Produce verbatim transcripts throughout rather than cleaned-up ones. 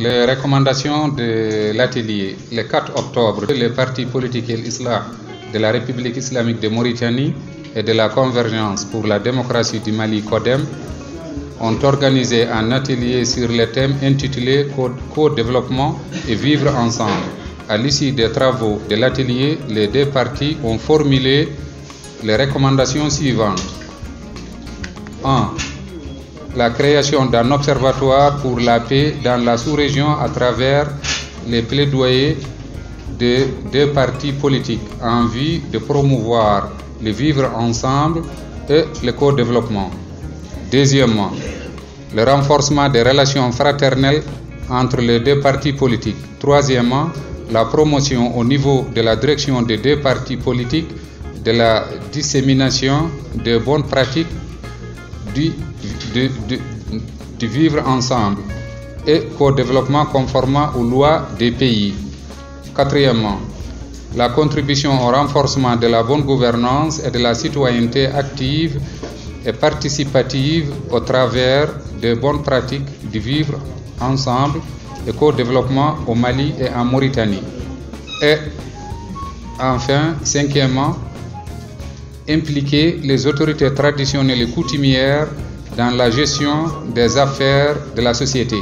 les recommandations de l'atelier le quatre octobre, les partis politiques et l'islam de la République islamique de Mauritanie et de la Convergence pour la démocratie du Mali, CODEM, ont organisé un atelier sur le thème intitulé Co-développement et vivre ensemble. À l'issue des travaux de l'atelier, les deux partis ont formulé les recommandations suivantes. un. La création d'un observatoire pour la paix dans la sous-région à travers les plaidoyers de deux partis politiques en vue de promouvoir le vivre ensemble et le co-développement. Deuxièmement, le renforcement des relations fraternelles entre les deux partis politiques. Troisièmement, la promotion au niveau de la direction des deux partis politiques de la dissémination de bonnes pratiques du, du, du, du vivre ensemble et co-développement conformément aux lois des pays. Quatrièmement, la contribution au renforcement de la bonne gouvernance et de la citoyenneté active et participative au travers de bonnes pratiques du vivre ensemble et co-développement au Mali et en Mauritanie. Et enfin, cinquièmement, impliquer les autorités traditionnelles et coutumières dans la gestion des affaires de la société.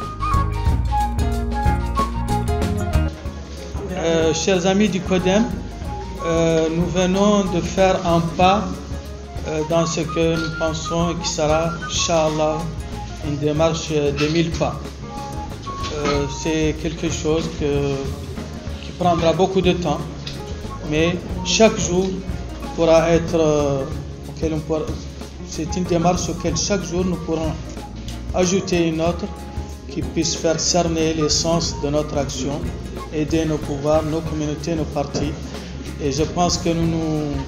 Euh, chers amis du CODEM, euh, nous venons de faire un pas euh, dans ce que nous pensons qui sera, Inch'Allah, une démarche de mille pas. Euh, C'est quelque chose que, qui prendra beaucoup de temps, mais chaque jour pourra être, euh, auquel on pourra, c'est une démarche auquel chaque jour nous pourrons ajouter une autre qui puisse faire cerner l'essence de notre action, aider nos pouvoirs, nos communautés, nos partis. Et je pense que nous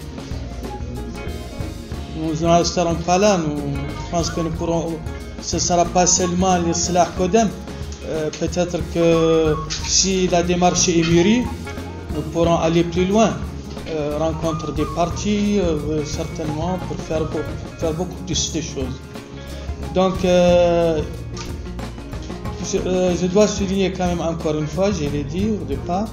nous nous n'en resterons pas là. Nous, je pense que nous pourrons, ce ne sera pas seulement l'Islah CODEM. Euh, Peut-être que si la démarche est mûrie, nous pourrons aller plus loin. Euh, rencontre des partis, euh, certainement, pour faire, pour faire beaucoup plus de choses. Donc, euh, je, euh, je dois souligner quand même encore une fois, je l'ai dit au départ,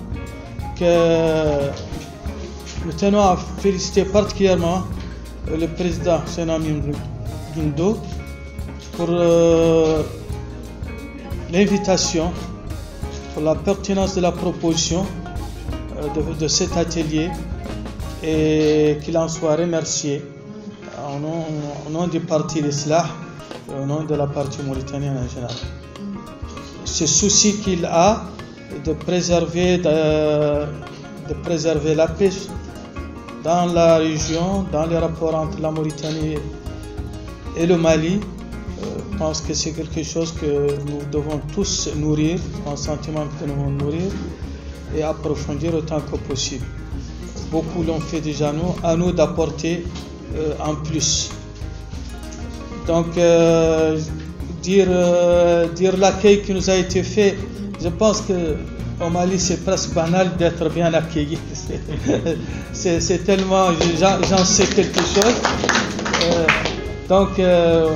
que nous tenons à féliciter particulièrement euh, le président Senami Guindo pour euh, l'invitation, pour la pertinence de la proposition euh, de, de cet atelier, et qu'il en soit remercié au nom, au nom du parti l'Islah et au nom de la partie mauritanienne en général. Ce souci qu'il a de préserver, de, de préserver la paix dans la région, dans les rapports entre la Mauritanie et le Mali, euh, je pense que c'est quelque chose que nous devons tous nourrir, un sentiment que nous devons nourrir et approfondir autant que possible. Beaucoup l'ont fait déjà, nous, à nous d'apporter euh, en plus. Donc, euh, dire, euh, dire l'accueil qui nous a été fait, je pense qu'au Mali, c'est presque banal d'être bien accueilli. C'est tellement, j'en sais quelque chose. Euh, donc, euh,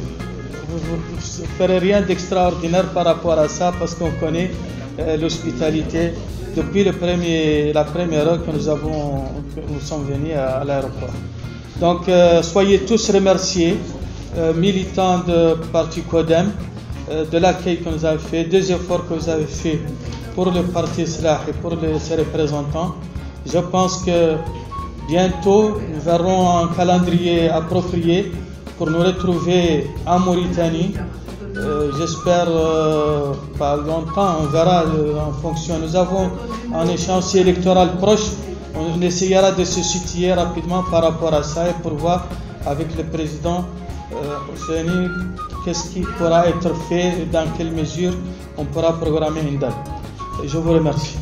vous ne ferez rien d'extraordinaire par rapport à ça parce qu'on connaît euh, l'hospitalité depuis le premier, la première heure que nous, avons, que nous sommes venus à, à l'aéroport. Donc, euh, soyez tous remerciés, euh, militants de parti CODEM, euh, de l'accueil que nous avez fait, des efforts que vous avez fait pour le parti Islah et pour les, ses représentants. Je pense que bientôt, nous verrons un calendrier approprié pour nous retrouver en Mauritanie. Euh, J'espère euh, pas longtemps, on verra euh, en fonction. Nous avons un échéancier électoral proche, on essayera de se situer rapidement par rapport à ça et pour voir avec le président euh, qu'est-ce qui pourra être fait et dans quelle mesure on pourra programmer une date. Et je vous remercie.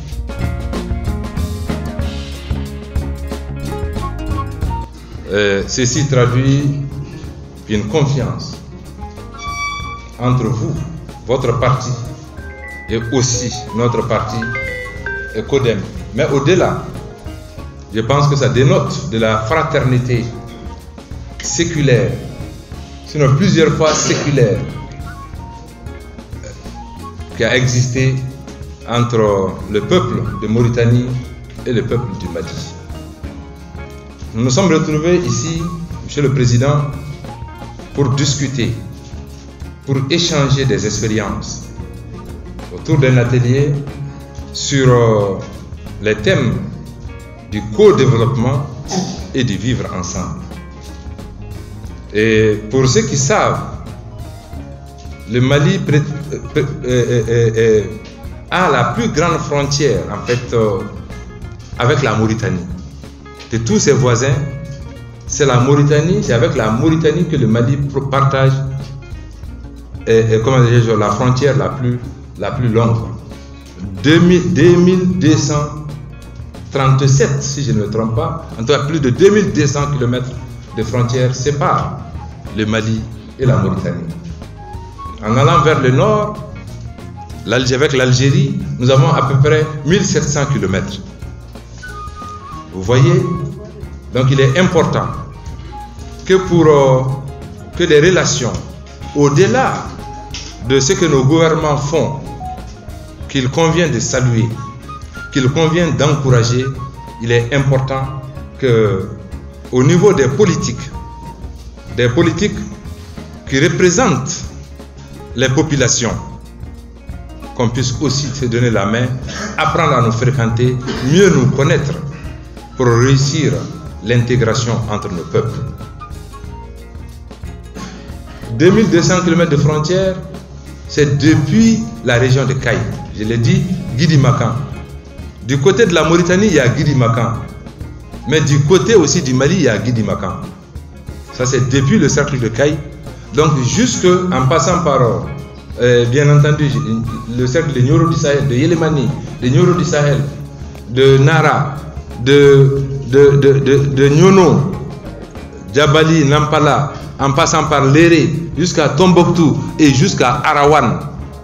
Euh, ceci traduit une confiance entre vous, votre parti, et aussi notre parti, et CODEM. Mais au-delà, je pense que ça dénote de la fraternité séculaire, sinon plusieurs fois séculaire, qui a existé entre le peuple de Mauritanie et le peuple du Mali. Nous nous sommes retrouvés ici, Monsieur le Président, pour discuter, pour échanger des expériences autour d'un atelier sur euh, les thèmes du co-développement et du vivre ensemble. Et pour ceux qui savent, le Mali pré pré euh, euh, euh, a la plus grande frontière en fait euh, avec la Mauritanie. De tous ses voisins, c'est la Mauritanie, c'est avec la Mauritanie que le Mali partage et, et, comment dire, la frontière la plus, la plus longue. deux mille deux cent trente-sept, si je ne me trompe pas, en tout cas plus de deux mille deux cents kilomètres de frontières séparent le Mali et la Mauritanie. En allant vers le nord, avec l'Algérie, nous avons à peu près mille sept cents kilomètres. Vous voyez, donc il est important que pour euh, que les relations, au-delà de ce que nos gouvernements font, qu'il convient de saluer, qu'il convient d'encourager, il est important que, au niveau des politiques, des politiques qui représentent les populations, qu'on puisse aussi se donner la main, apprendre à nous fréquenter, mieux nous connaître pour réussir l'intégration entre nos peuples. deux mille deux cents kilomètres de frontières, c'est depuis la région de Caille. Je l'ai dit, Guidi Makan. Du côté de la Mauritanie, il y a Guidi Makan. Mais du côté aussi du Mali, il y a Guidi Makan. Ça, c'est depuis le cercle de Caille. Donc, jusque en passant par, euh, bien entendu, le cercle de Nioro du Sahel, de Yelemani, de Nioro du Sahel, de Nara, de, de, de, de, de Nyono, Djabali, Nampala, en passant par Léré, jusqu'à Tombouctou et jusqu'à Arawan.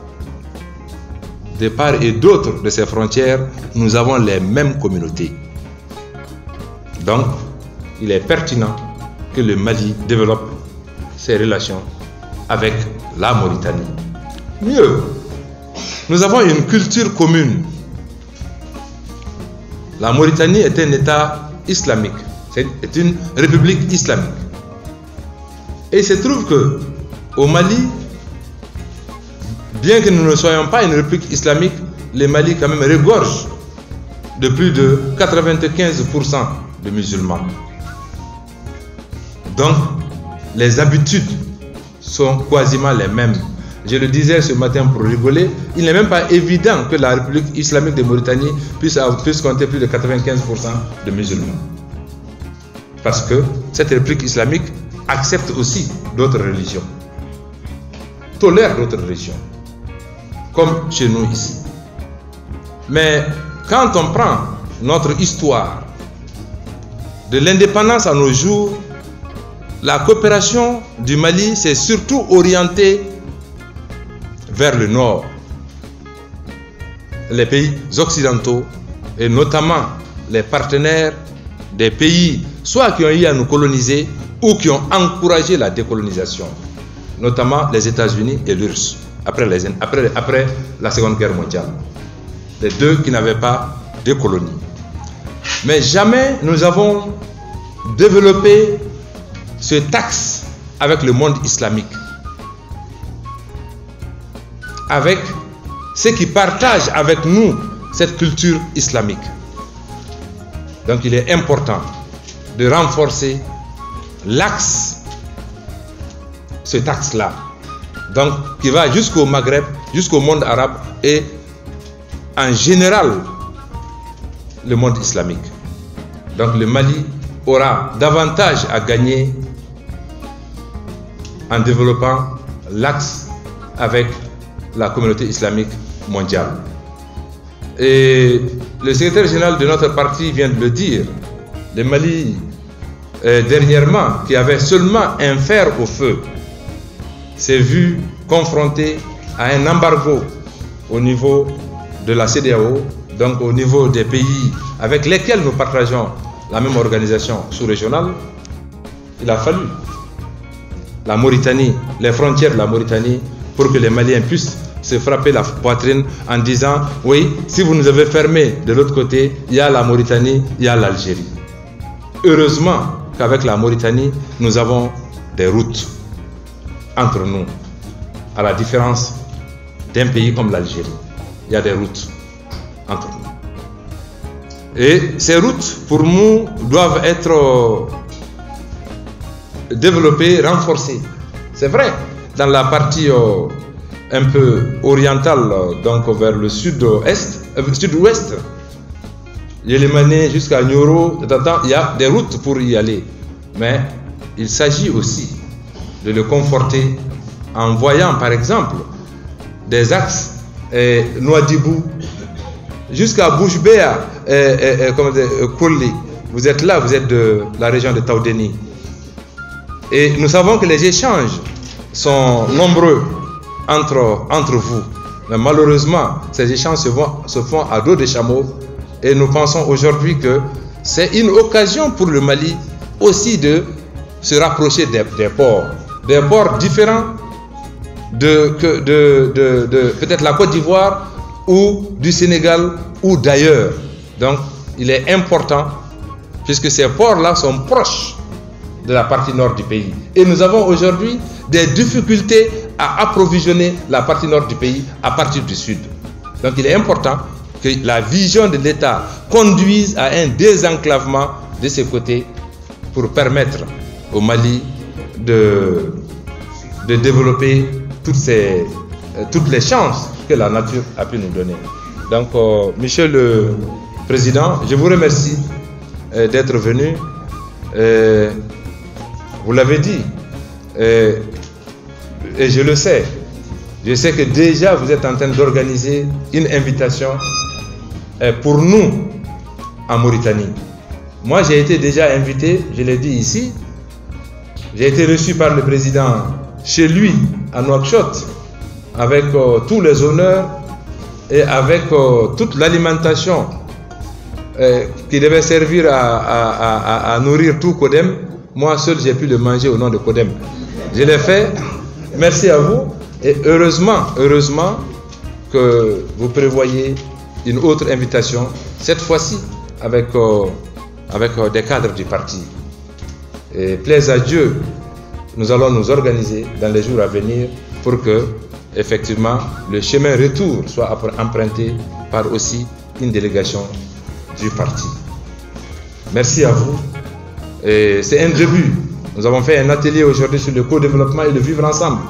De part et d'autre de ces frontières, nous avons les mêmes communautés. Donc, il est pertinent que le Mali développe ses relations avec la Mauritanie. Mieux, nous avons une culture commune. La Mauritanie est un État islamique, c'est une république islamique. Et il se trouve que au Mali, bien que nous ne soyons pas une république islamique, le Mali quand même regorge de plus de quatre-vingt-quinze pour cent de musulmans. Donc, les habitudes sont quasiment les mêmes. Je le disais ce matin pour rigoler, il n'est même pas évident que la République islamique de Mauritanie puisse, puisse compter plus de quatre-vingt-quinze pour cent de musulmans. Parce que cette République islamique accepte aussi d'autres religions, tolère d'autres religions, comme chez nous ici. Mais quand on prend notre histoire, de l'indépendance à nos jours, la coopération du Mali s'est surtout orientée vers le nord. Les pays occidentaux et notamment les partenaires des pays soit qui ont eu à nous coloniser ou qui ont encouragé la décolonisation, notamment les États-Unis et l'U R S S après, les, après, après la Seconde Guerre mondiale. Les deux qui n'avaient pas de colonies. Mais jamais nous avons développé ce taxe avec le monde islamique, avec ceux qui partagent avec nous cette culture islamique. Donc il est important de renforcer l'axe, ce taxe-là, donc qui va jusqu'au Maghreb, jusqu'au monde arabe et en général le monde islamique. Donc le Mali aura davantage à gagner en développant l'axe avec la communauté islamique mondiale. Et le secrétaire général de notre parti vient de le dire, le Mali, euh, dernièrement, qui avait seulement un fer au feu, s'est vu confronté à un embargo au niveau de la C E D E A O, donc au niveau des pays avec lesquels nous partageons la même organisation sous-régionale. Il a fallu la Mauritanie, les frontières de la Mauritanie pour que les Maliens puissent se frapper la poitrine en disant oui, si vous nous avez fermés de l'autre côté, il y a la Mauritanie, il y a l'Algérie. Heureusement qu'avec la Mauritanie, nous avons des routes entre nous, à la différence d'un pays comme l'Algérie. Il y a des routes entre nous. Et ces routes, pour nous, doivent être développées, renforcées. C'est vrai, dans la partie euh, un peu orientale, donc vers le sud-est, euh, sud-ouest, Yélémané jusqu'à Nioro, il y a des routes pour y aller. Mais il s'agit aussi de le conforter en voyant, par exemple, des axes eh, Nouadhibou jusqu'à Bouche-Béa, eh, eh, eh, comme eh, Kouli. Vous êtes là, vous êtes de la région de Taoudéni. Et nous savons que les échanges sont nombreux entre, entre vous. Mais malheureusement, ces échanges se font, se font à dos de chameaux. Et nous pensons aujourd'hui que c'est une occasion pour le Mali aussi de se rapprocher des, des ports. Des ports différents de, de, de, de, de peut-être la Côte d'Ivoire ou du Sénégal ou d'ailleurs. Donc il est important, puisque ces ports-là sont proches de la partie nord du pays. Et nous avons aujourd'hui des difficultés à approvisionner la partie nord du pays à partir du sud. Donc il est important que la vision de l'État conduise à un désenclavement de ces côtés pour permettre au Mali de, de développer toutes, ces, toutes les chances que la nature a pu nous donner. Donc, euh, Monsieur le Président, je vous remercie euh, d'être venu. Euh, vous l'avez dit, euh, et je le sais, je sais que déjà vous êtes en train d'organiser une invitation euh, pour nous en Mauritanie. Moi, j'ai été déjà invité, je l'ai dit ici, j'ai été reçu par le président chez lui à Nouakchott avec euh, tous les honneurs et avec euh, toute l'alimentation euh, qui devait servir à, à, à, à nourrir tout Codem. Moi seul, j'ai pu le manger au nom de Codem. Je l'ai fait. Merci à vous. Et heureusement, heureusement que vous prévoyez une autre invitation, cette fois-ci avec, euh, avec euh, des cadres du parti. Et plaise à Dieu, nous allons nous organiser dans les jours à venir pour que, effectivement, le chemin retour soit emprunté par aussi une délégation du parti. Merci à vous. Et c'est un début. Nous avons fait un atelier aujourd'hui sur le co-développement et le vivre ensemble.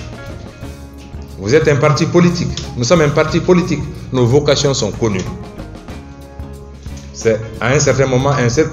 Vous êtes un parti politique. Nous sommes un parti politique. Nos vocations sont connues. C'est à un certain moment,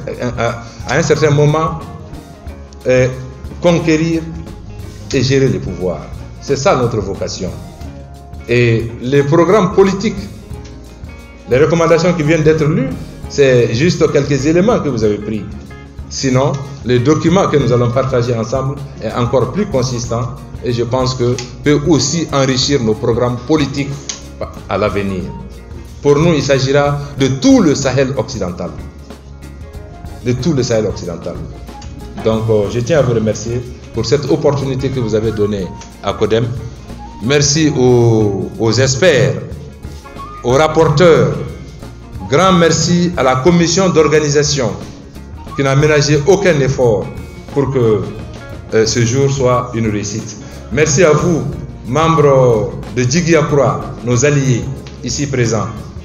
à un certain moment, euh, conquérir et gérer le pouvoir. C'est ça notre vocation. Et les programmes politiques, les recommandations qui viennent d'être lues, c'est juste quelques éléments que vous avez pris. Sinon, le document que nous allons partager ensemble est encore plus consistant et je pense que peut aussi enrichir nos programmes politiques à l'avenir. Pour nous, il s'agira de tout le Sahel occidental. De tout le Sahel occidental. Donc, euh, je tiens à vous remercier pour cette opportunité que vous avez donnée à Codem. Merci aux, aux experts, aux rapporteurs. Grand merci à la commission d'organisation qui n'a ménagé aucun effort pour que euh, ce jour soit une réussite. Merci à vous, membres de Djigui-Akura, nos alliés ici présents.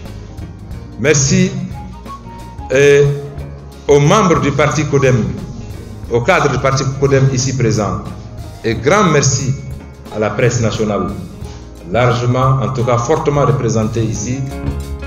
Merci euh, aux membres du parti Codem, au cadre du parti Codem ici présent. Et grand merci à la presse nationale, largement, en tout cas fortement représentée ici.